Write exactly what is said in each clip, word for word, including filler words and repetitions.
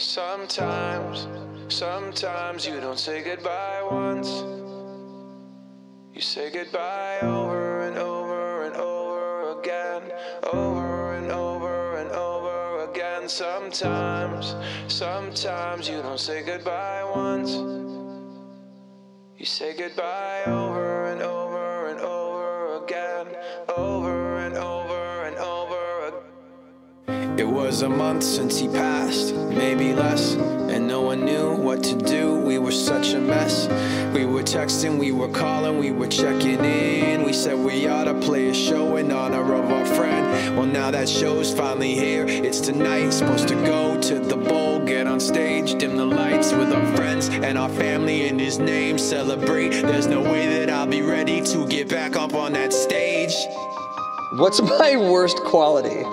Sometimes, sometimes you don't say goodbye once. You say goodbye over and over and over again, over and over and over again. Sometimes, sometimes you don't say goodbye once. You say goodbye over and over and over again, over and over and over again. It was a month since he passed, maybe less, and no one knew what to do. We were such a mess. We were texting, we were calling, we were checking in. We said we ought to play a show in honor of our friend. Well, now that show's finally here. It's tonight, supposed to go to the bowl, get on stage, dim the lights with our friends and our family in his name, celebrate. There's no way that I'll be ready to get back up on that stage. What's my worst quality?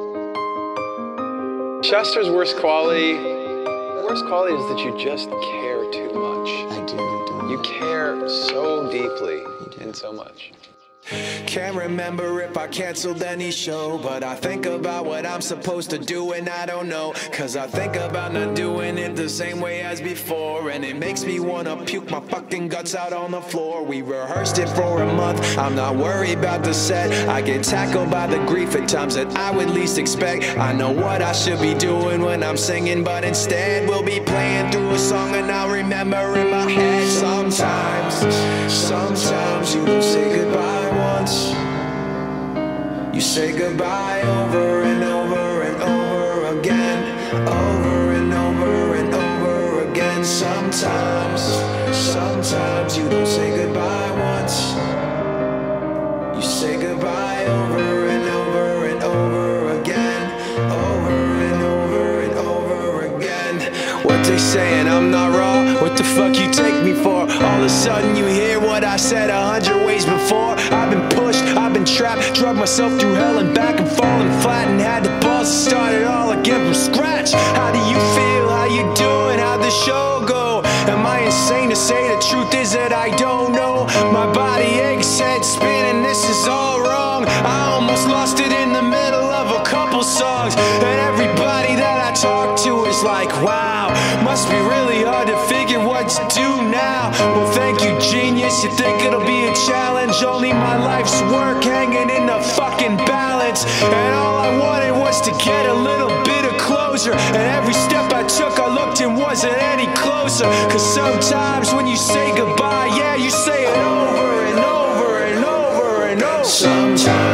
Chester's worst quality, worst quality is that you just care too much. I do, don't You care so deeply and so much. Can't remember if I canceled any show, but I think about what I'm supposed to do and I don't know. Cause I think about not doing it the same way as before, and it makes me wanna puke my fucking guts out on the floor. We rehearsed it for a month, I'm not worried about the set. I get tackled by the grief at times that I would least expect. I know what I should be doing when I'm singing, but instead we'll be playing through a song and I'll remember in my head. Sometimes, sometimes you don't say goodbye once. You say goodbye over and over and over again, over and over and over again. Sometimes, sometimes you don't say goodbye once. You say goodbye over and over and over again, over and over and over again. What they saying, I'm not raw, what the fuck you take me for? All of a sudden you hear what I said a hundred ways before. I've been pushed, I've been trapped, drug myself through hell and back and falling flat, and had the balls to start it all again from scratch. How do you feel? How you doing? How'd the show go? Am I insane to say the truth is that I don't know? My body aches, head spinning, this is all wrong. I almost lost it in the middle of a couple songs, and everybody that I talk to is like, wow, must be really hard to figure what to do now. Well, thank you, genius, you think it'll be a challenge? Only my life's work hanging in the fucking balance, and all I wanted was to get a little bit of closure, and every step I took I looked and wasn't any closer. Cause sometimes when you say goodbye, yeah, you say it over and over and over and over. Sometimes